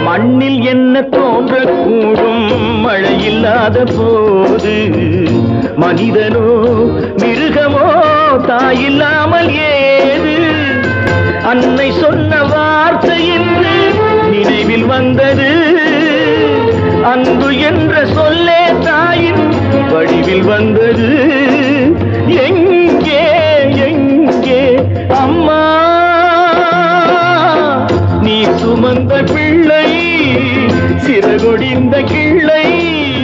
மண்ணில் என்ன தோன்றக்கூடும் மழை இல்லாத போது மனிதனோ மிருகமோ தாயில்லாமல் ஏது அன்னை சொன்ன வார்த்தை என்று நினைவில் வந்தது அன்பு என்ற சொல்லே தாயின் வடிவில் வந்தது எங்கே எங்கே அம்மா நீ சுமந்த பிள்ளை சிறகொடிந்த கிள்ளை